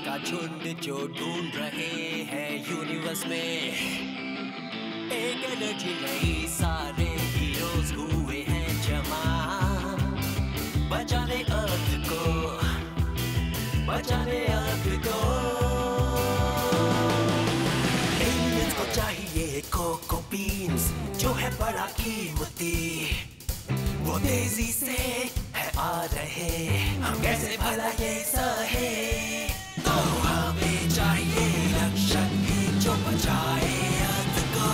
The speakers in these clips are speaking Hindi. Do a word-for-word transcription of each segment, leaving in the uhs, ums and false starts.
का झुंड जो ढूंढ रहे हैं यूनिवर्स में एक एनर्जी नई, सारे हीरोज हुए हैं जमा, बचाने अर्थ को, बचाने अर्थ को। एलियंस को चाहिए कोको बीन्स जो है बड़ा कीमती, वो तेजी से है आ रहे, हम कैसे भला ये सहे। तो हमें चाहिए रक्षक भी जो बचाए अर्थ को।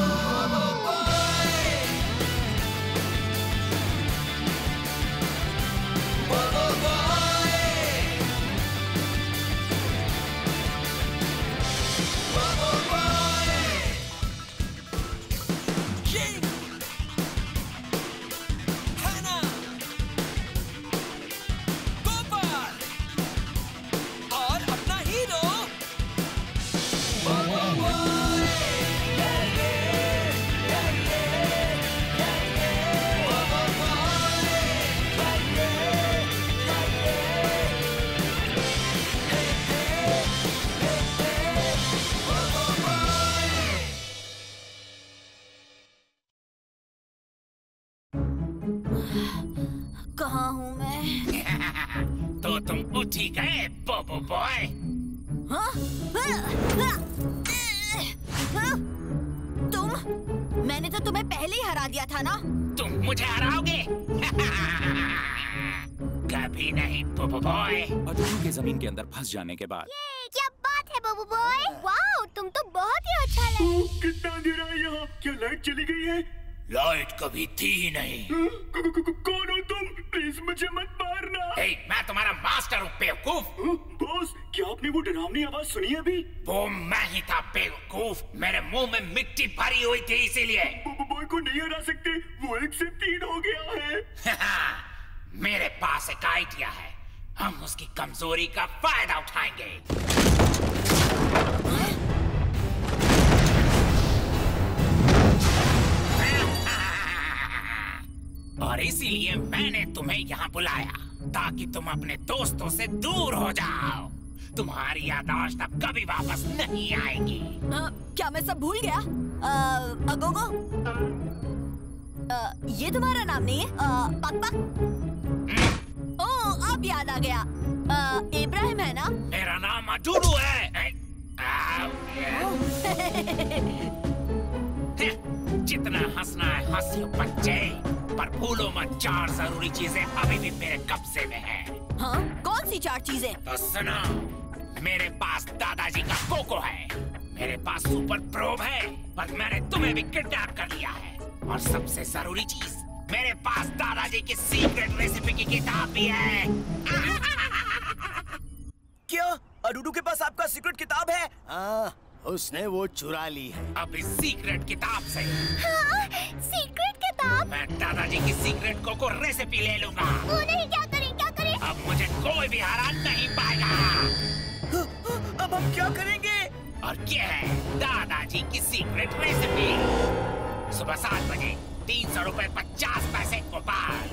कहाँ हूँ मैं? तो तुम उठ ही गए बोबो बॉय। हाँ? तुम? मैंने तो तुम्हें पहले ही हरा दिया था ना। तुम मुझे हराओगे? कभी नहीं बोबो बॉय। अडूडू के जमीन के अंदर फंस जाने के बाद। ये क्या बात है बोबो बॉय? वाओ, तुम तो बहुत ही अच्छा लगे। कितना अंधेरा है यहाँ? क्या लाइट चली गई है? लाइट कभी थी ही नहीं। कौन हो तुम? प्लीज मुझे मत मारना। ए, मैं तुम्हारा मास्टर हूँ बेवकूफ। बॉस, क्या आपने वो डरावनी आवाज सुनी अभी? वो मैं ही था बेवकूफ। मेरे मुंह में मिट्टी भरी हुई थी इसीलिए। बोबो बॉय को नहीं हरा सकते, वो एक से तीन हो गया है। मेरे पास एक आइडिया है, हम उसकी कमजोरी का फायदा उठाएंगे। और इसीलिए मैंने तुम्हें यहाँ बुलाया ताकि तुम अपने दोस्तों से दूर हो जाओ। तुम्हारी याददाश्त अब कभी वापस नहीं आएगी। आ, क्या मैं सब भूल गया? आ, अगोगो? आ, ये तुम्हारा नाम नहीं है? आ, पक पक? ओह, अब याद आ गया। आ, इब्राहिम है ना? मेरा नाम अडूडू है। जितना हंसना है हंसियो बच्चे, पर भूलो मत चार जरूरी चीजें अभी भी मेरे कब्जे में है। हाँ? कौन सी चार चीजें? तो सुनो, मेरे पास दादाजी का कोको है, मेरे पास सुपर प्रोब है, पर मैंने तुम्हें भी किडनैप कर लिया है, और सबसे जरूरी चीज, मेरे पास दादाजी की सीक्रेट रेसिपी की किताब भी है। क्या अडूडू के पास आपका सीक्रेट किताब है? हाँ, उसने वो चुरा ली है। अब इस सीक्रेट किताब से हाँ, सीक्रेट किताब? मैं दादाजी की सीक्रेट कोको रेसिपी ले लूंगा। वो नहीं, क्या करें क्या करें? अब मुझे कोई भी हरा नहीं पाएगा। अब हम क्या करेंगे? और ये है दादाजी की सीक्रेट रेसिपी। सुबह सात बजे तीन सौ रुपए पचास पैसे गोपाल।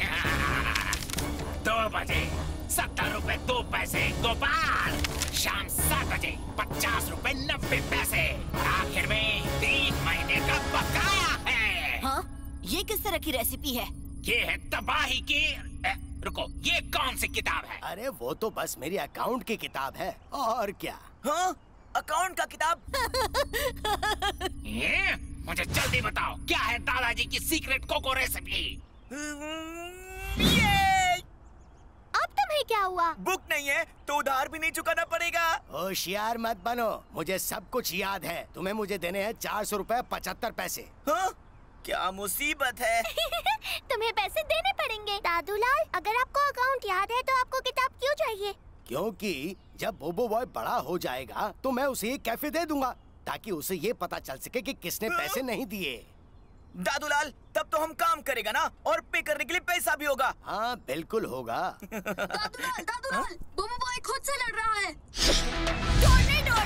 दो बजे सत्तर रुपए दो पैसे गोपाल। शाम सात बजे पचास रुपए नब्बे पैसे। और आखिर में तीन महीने का बकाया है। हाँ? ये किस तरह की रेसिपी है? ये है तबाही की। ए, रुको, ये कौन सी किताब है? अरे वो तो बस मेरी अकाउंट की किताब है, और क्या? हाँ? अकाउंट का किताब? ये मुझे जल्दी बताओ, क्या है दादाजी की सीक्रेट कोको रेसिपी? ये अब तुम्हें क्या हुआ? बुक नहीं है तो उधार भी नहीं चुकाना पड़ेगा। होशियार मत बनो, मुझे सब कुछ याद है। तुम्हें मुझे देने हैं चार सौ रुपए पचहत्तर पैसे। हाँ? क्या मुसीबत है। तुम्हें पैसे देने पड़ेंगे। दादूलाल, अगर आपको अकाउंट याद है तो आपको किताब क्यों चाहिए? क्योंकि जब बोबो बॉय बड़ा हो जाएगा तो मैं उसे एक कैफे दे दूंगा, ताकि उसे ये पता चल सके कि किसने पैसे नहीं दिए। दादूलाल, तब तो हम काम करेगा ना, और पे करने के लिए पैसा भी होगा। हाँ बिल्कुल होगा। दादूलाल, दादूलाल, बोबो बॉय खुद से लड़ रहा है। टोर्नेडो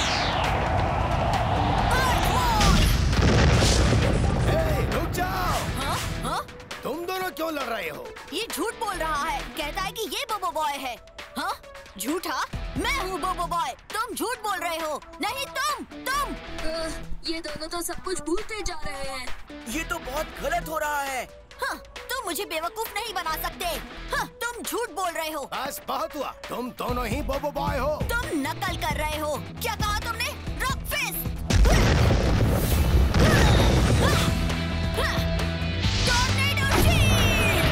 हे, रुक जाओ। हाँ? हाँ? तुम दोनों क्यों लड़ रहे हो? ये झूठ बोल रहा है, कहता है कि ये बोबो बॉय है। हाँ? झूठा? मैं हूँ बोबो बॉय, तुम झूठ बोल रहे हो। नहीं तुम, तुम। आ, ये दोनों तो सब कुछ भूलते जा रहे हैं। ये तो बहुत गलत हो रहा है। हाँ, तुम मुझे बेवकूफ नहीं बना सकते। हाँ, तुम झूठ बोल रहे हो। बस बहुत हुआ, तुम दोनों ही बोबो बॉय हो। तुम नकल कर रहे हो। क्या कहा तुमने? Rock fist. Tornado shield.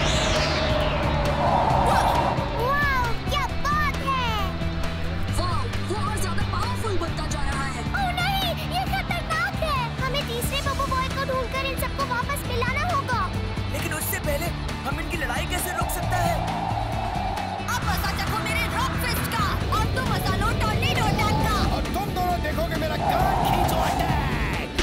वाह, क्या बात है। वाह, वो और ज्यादा पावरफुल बनता जा रहा है। ओह नहीं, ये खतरनाक है। हमें तीसरे बबू बॉय को ढूंढकर इन सबको वापस मिलाना होगा। लेकिन उससे पहले हम इनकी लड़ाई कैसे रोक सकते हैं? अब मजा चखो मेरे रॉक फिस्ट का, और तुम मजा लो टॉर्नेडो अटैक का। और तुम दोनों देखोगे मेरा कान खींचो अटैक।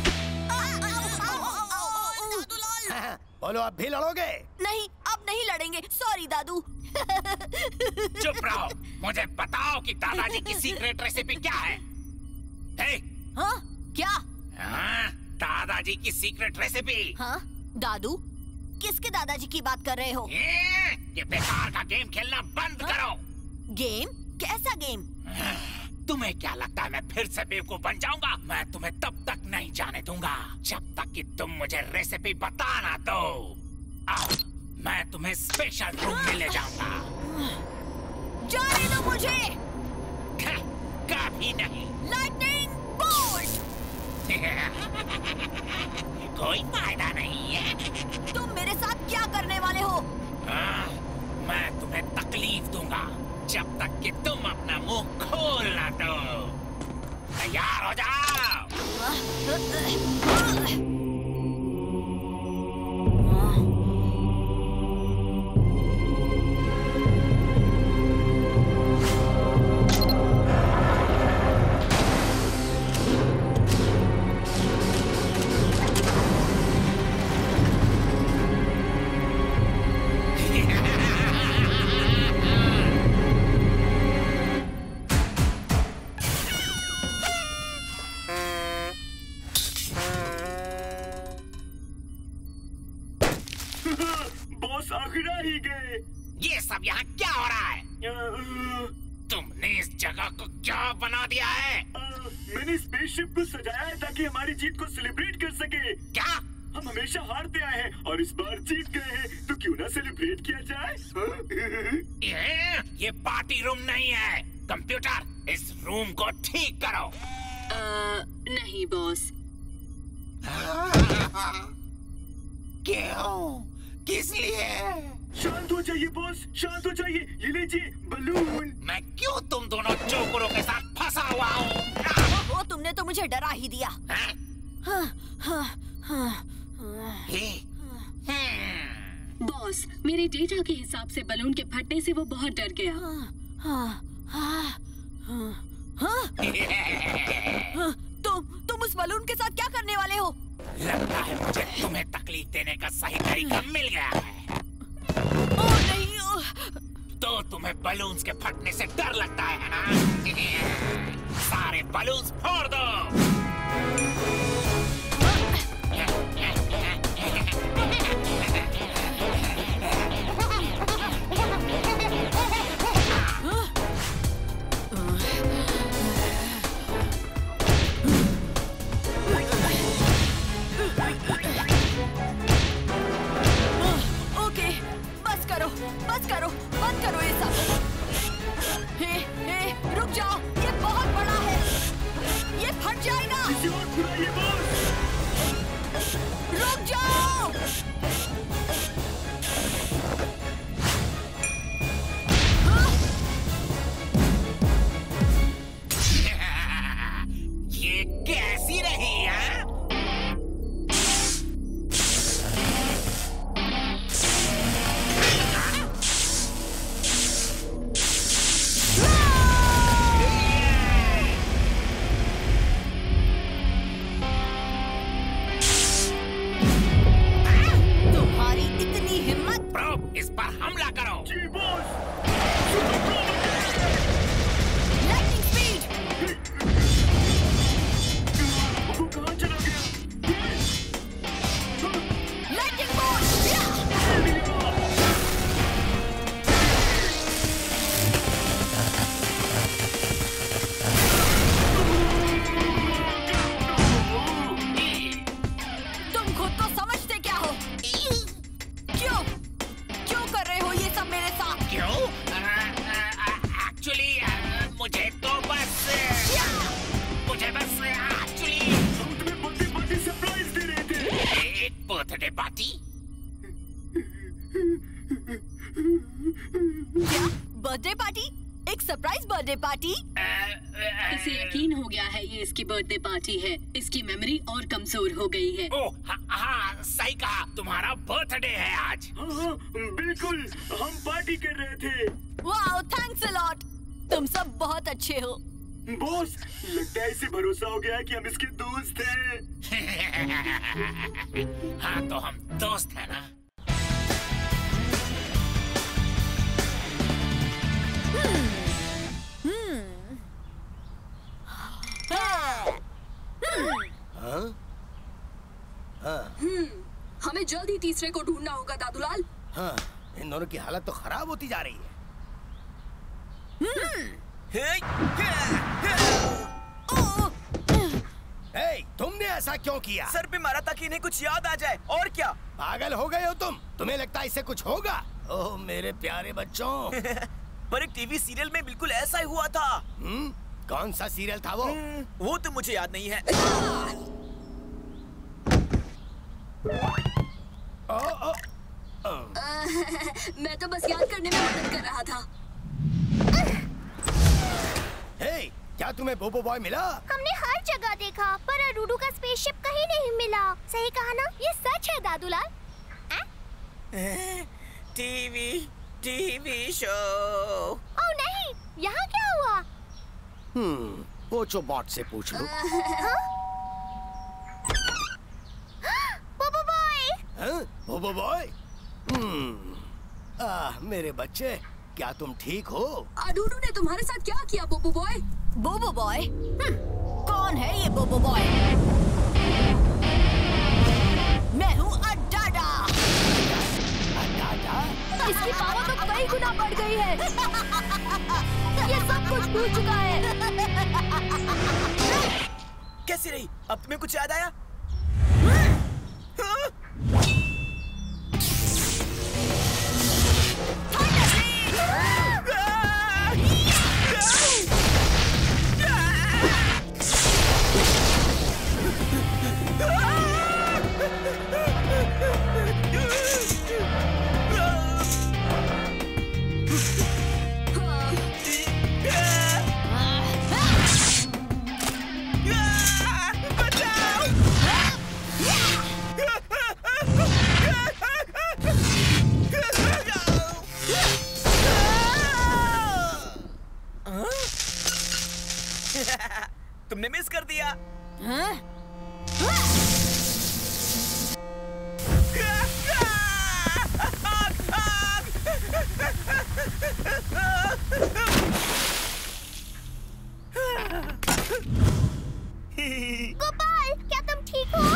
बोलो, अब भी लड़ोगे? नहीं, अब नहीं लड़ेंगे। सॉरी दादू। चुप रहो, मुझे बताओ कि दादाजी की सीक्रेट रेसिपी क्या है? हे? हाँ? क्या? हाँ, दादाजी की सीक्रेट रेसिपी। हाँ? दादू? किसके दादाजी की बात कर रहे हो? ये, ये बेकार का गेम खेलना बंद हाँ? करो। गेम? कैसा गेम? तुम्हें क्या लगता है मैं फिर से बेवकूफ बन जाऊंगा? मैं तुम्हें तब तक नहीं जाने दूंगा जब तक कि तुम मुझे रेसिपी बता ना दो। आओ, मैं तुम्हें स्पेशल रूम में ले जाऊंगा। जाने दो मुझे। कभी नहीं। Lightning bolt. कोई फायदा नहीं है। तुम मेरे साथ क्या करने वाले हो? हाँ, मैं तुम्हें तकलीफ दूंगा जब तक कि तुम अपना मुंह खोल ना दो। तैयार हो जाओ। बॉस आखिर आ ही गए। ये सब यहाँ क्या हो रहा है? तुमने इस जगह को क्या बना दिया है? आ, मैंने स्पेसशिप को सजाया है ताकि हमारी जीत को सेलिब्रेट कर सके। क्या? हम हमेशा हारते आए हैं और इस बार जीत गए हैं, तो क्यों ना सेलिब्रेट किया जाए? ये, ये पार्टी रूम नहीं है। कंप्यूटर, इस रूम को ठीक करो। आ, नहीं बॉस। क्यों? किस लिए? शांत हो जाइए बॉस, शांत हो जाइए। ये लीजिए बलून। मैं क्यों तुम दोनों चोकरों के साथ फंसा हुआ हूँ? वो तुमने तो मुझे डरा ही दिया। हाँ? हाँ, हाँ, हाँ, हाँ। हे? हम्म। बॉस, मेरे डेटा के हिसाब से बलून के फटने से वो बहुत डर गया। हाँ, हाँ, हाँ, हाँ, हाँ। तुम तुम उस बलून के साथ क्या करने वाले हो? लगता है मुझे तुम्हें तकलीफ देने का सही तरीका मिल गया है। ओ नहीं, ओ। तो तुम्हें बलून्स के फटने से डर लगता है ना? सारे बलून्स फोड़ दो। ओके, बस करो, बस करो, बंद करो ये सब। हे, हे, रुक जाओ, ये बहुत बड़ा है, ये फट जाएगा। किसी और बुलाइए बॉस। रुक जाओ। ये कैसी रही है? तुम्हारी इतनी हिम्मत? प्रोब, इस पर हमला करो। जी बॉस। Lightning speed. वो कहाँ बर्थडे पार्टी? इसे यकीन हो गया है ये इसकी बर्थडे पार्टी है। इसकी मेमोरी और कमजोर हो गई है। ओह हाँ, हाँ सही कहा, तुम्हारा बर्थडे है आज। हाँ हाँ बिल्कुल, हम पार्टी कर रहे थे। Wow, thanks a lot. तुम सब बहुत अच्छे हो। बॉस, लगता है इसे भरोसा हो गया कि हम इसके दोस्त हैं। हाँ तो हम दोस्त हैं ना। हाँ? हाँ। हमें जल्दी तीसरे को ढूंढना होगा दादूलाल। हाँ, इन दोनों की हालत तो खराब होती जा रही है। हे, तुमने ऐसा क्यों किया? सर पे मारा ताकि इन्हें कुछ याद आ जाए, और क्या? पागल हो गए हो तुम? तुम्हें लगता है इससे कुछ होगा? ओह मेरे प्यारे बच्चों। पर एक टीवी सीरियल में बिल्कुल ऐसा ही हुआ था। हम्म? कौन सा सीरियल था वो? वो तो मुझे याद नहीं है। ओ, ओ, ओ। मैं तो बस याद करने में मदद कर रहा था। हे, क्या तुम्हें बोबो बॉय मिला? हमने हर जगह देखा पर अरूडू का स्पेसशिप कहीं नहीं मिला। सही कहा ना? ये सच है Dadulal. TV TV show. Oh नहीं, यहाँ क्या हुआ? हम्म, पोचो बॉट से पूछ लो। बोबो बॉय। हाँ? बोबो बॉय? हम्म, आह मेरे बच्चे, क्या तुम ठीक हो? अरूडू ने तुम्हारे साथ क्या किया बोबो बॉय? बोबो बॉय? कौन है ये बोबो बॉय? मैं हूँ अड्डाडा। अड्डाडा? इसकी पावर तो कई गुना बढ़ गई है। ये सब कुछ भूल चुका है। कैसी रही? अब तुम्हें कुछ याद आया? तुमने मिस कर दिया। हाँ? गोपाल, क्या तुम ठीक हो?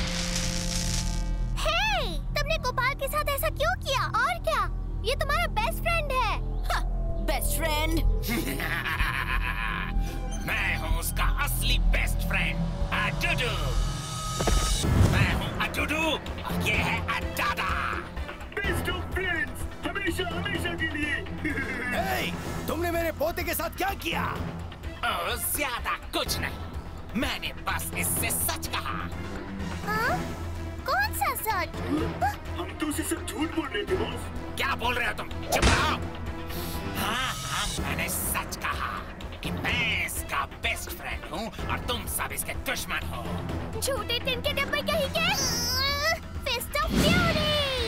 हे, तुमने गोपाल के साथ ऐसा क्यों किया? और क्या? ये तुम्हारा बेस्ट फ्रेंड है। Best friend? मैं हूँ उसका असली बेस्ट फ्रेंड अडूडू। मैं हूँ अडूडू और ये है अड्डाडा। बेस्ट ऑफ फ्रेंड्स, हमेशा हमेशा के लिए। हे, तुमने मेरे पोते के साथ क्या किया? ओ, ज्यादा कुछ नहीं, मैंने बस इससे सच कहा। हाँ? कौन सा सच? हम तो उसे सब झूठ बोल रहे थे बॉस। क्या बोल रहे हो तुम? चुप रहो। हाँ हाँ, मैंने सच कहा कि मैं इसका बेस्ट फ्रेंड हूँ और तुम सब इसके दुश्मन हो। झूठे टिन के डब्बे कहीं के। Fist of fury.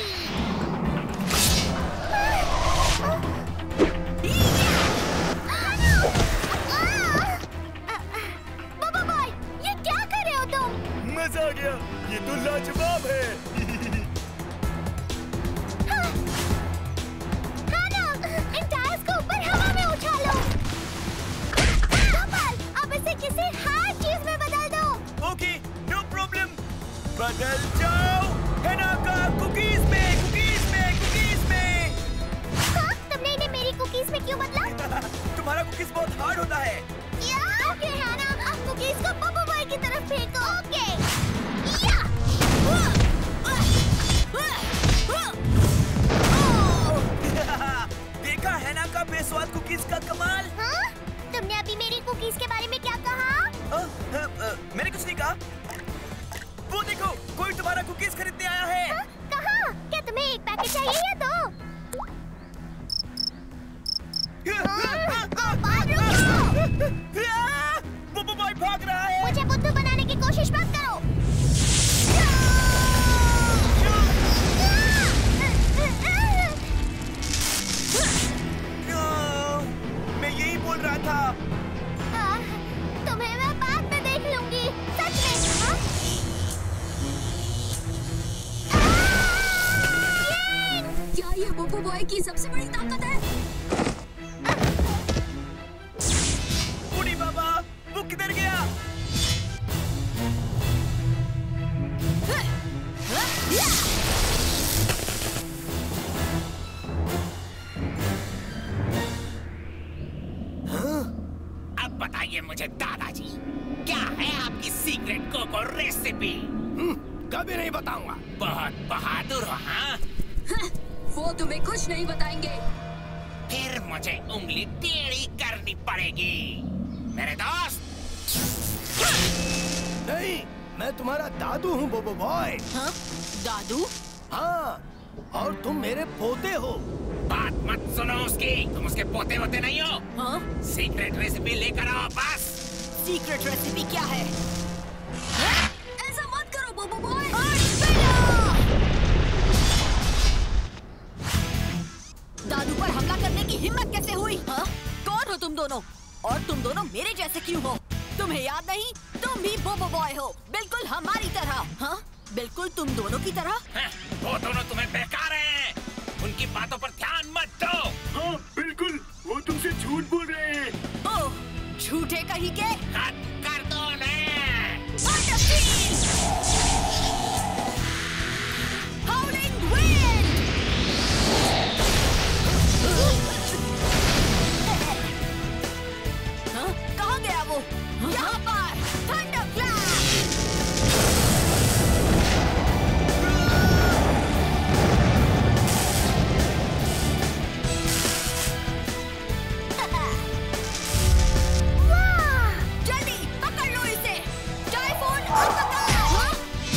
बाबा बॉय, ये क्या कर रहे हो तुम? मजा आ गया, ये तो लाजवाब है। हाँ, हाँ ना, इन टायर्स को ऊपर हवा में उछालो। गोपाल, अब इसे किसी हार्ड चीज में बदल दो। Okay, no problem. बदल जाओ हेना का कुकीज में, कुकीज में, कुकीज में। हाँ, तुमने इन्हें मेरी कुकीज में क्यों बदला? तुम्हारा कुकीज बहुत हार्ड होता है। या, ओके हैना, अब कुकीज को बब्बू बॉय की तरफ फेंको। ओके। या। देखा हैना का बेस्वाद कुकीज का कमाल। हाँ? तुमने अभी मेरी कुकीज के बारे में क्या कहा? आ, आ, आ, मैंने कुछ नहीं कहा। वो देखो, कोई तुम्हारा कुकीज खरीदने आया है। हाँ? कहाँ? क्या तुम्हें एक पैकेट चाहिए या दो? हाँ, गोपाल, रुको। बोबो बॉय भाग रहा है। मुझे बुद्धू बनाने की कोशिश मत करो। मैं यही बोल रहा था। आ, तुम्हें मैं बाद में देख लूंगी। सच में। हाँ? क्या ये बोबो बॉय की सबसे बड़ी ताकत है? बूढ़ी बाबा, वो किधर गया? अब बताइए मुझे दादाजी, क्या है आपकी सीक्रेट कोको रेसिपी? कभी नहीं बताऊंगा। बहुत बहादुर हो, हाँ? वो तुम्हें कुछ नहीं बताएंगे। फिर मुझे उंगली टेढ़ी करनी पड़ेगी मेरे दोस्त। नहीं, मैं तुम्हारा दादू हूँ बोबो बॉय। हाँ? दादू? हाँ, और तुम मेरे पोते हो। बात मत सुनो उसकी, तुम उसके पोते होते नहीं हो। हाँ? सीक्रेट रेसिपी लेकर आओ बस। सीक्रेट रेसिपी क्या है? ऐसा मत करो बोबो बॉय। दादू पर हमला करने की हिम्मत कैसे हुई? हाँ? कौन हो तुम दोनों? और तुम दोनों मेरे जैसे क्यों हो? तुम्हें याद नहीं? तुम भी बोबो बॉय हो, बिल्कुल हमारी तरह। हाँ? बिल्कुल तुम दोनों की तरह। हैं, वो दोनों तुम्हें बेकार हैं। उनकी बातों पर ध्यान मत दो। हाँ बिल्कुल, वो तुमसे झूठ बोल रहे हैं। ओह, झूठे कहीं के। कट कर दो उन्हें। Howling wind! हाँ? कहाँ गया वो? यहाँ पर! Thunderclap! वाह! जल्दी पकड़ लो इसे! Typhoon uppercut! हाँ?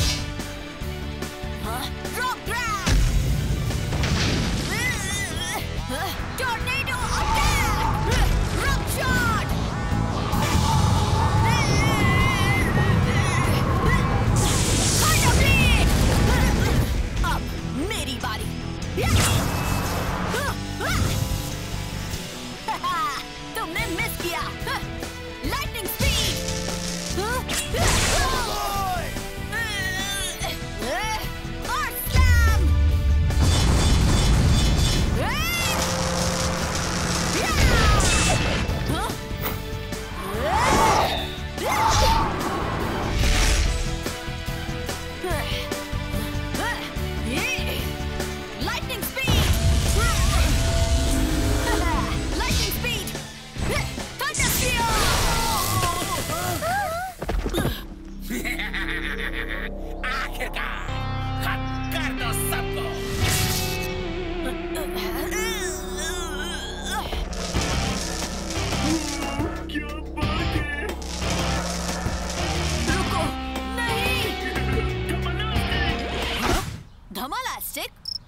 हाँ? Rock grab! हाँ? Tornado attack! Rock shot! Thunder blade! अब मेरी बारी! तुमने मिस किया! Lightning speed! Earth slam! Lightning speed! Lightning speed! Thunder spear! आखिरकार खत्म कर दो सबको। क्या बात है? रुको! नहीं! कमलास्टिक! धमालास्टिक?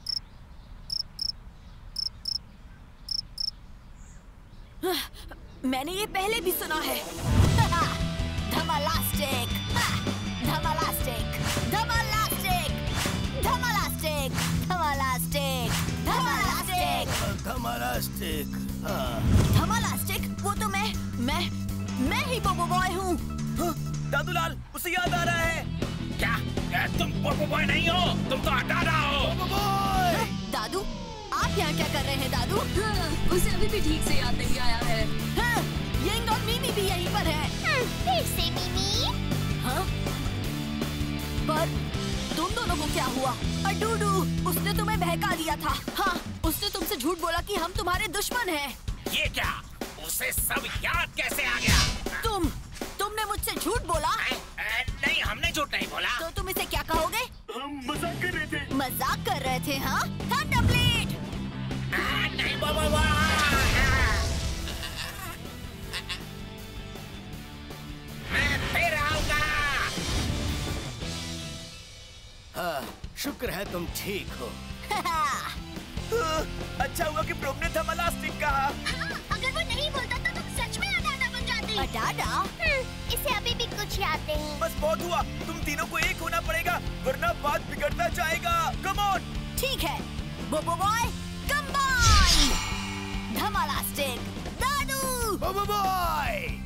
मैंने ये पहले भी सुना है। धमालास्टिक! धमालास्टिक! धमालास्टिक! धमालास्टिक! धमालास्टिक! धमालास्टिक! धमालास्टिक। हाँ। धमालास्टिक? वो तो मैं मैं मैं ही बोबो बॉय हूँ। दादूलाल, उसे याद आ रहा है। क्या क्या तुम बोबो बॉय नहीं हो? तुम तो दादा हो। बोबो बॉय! दादू, आप यहाँ क्या कर रहे हैं दादू? हाँ, उसे अभी भी ठीक से याद नहीं आया है। हाँ, यंग और मिमी भी यहीं पर है। फिर से मिमी? हाँ? पर तुम दोनों को क्या हुआ? अडूडू, उसने तुम्हें बहका दिया था। हाँ, उसने तुमसे झूठ बोला कि हम तुम्हारे दुश्मन हैं। ये क्या? उसे सब याद कैसे आ गया? तुम, तुमने मुझसे झूठ बोला? ए, ए, नहीं, हमने झूठ नहीं बोला। तो तुम इसे क्या कहोगे? हम मजाक कर रहे थे। मजाक कर रहे थे, हाँ? Thunder blade! आ, नहीं बोबो बॉय। मैं फिर आऊंगा। हाँ, शुक्र है तुम ठीक हो। अच्छा हुआ कि प्रोब ने धमालास्टिक कहा। हाँ, अगर वो नहीं बोलता तो तुम सच में अनाना बन जाते। दादा इसे अभी भी कुछ याद नहीं। बस बहुत हुआ, तुम तीनों को एक होना पड़ेगा वरना बात बिगड़ता जाएगा। Come on. ठीक है, बोबो बॉय कंबाइन। धमालास्टिक दादू। बोबो बॉय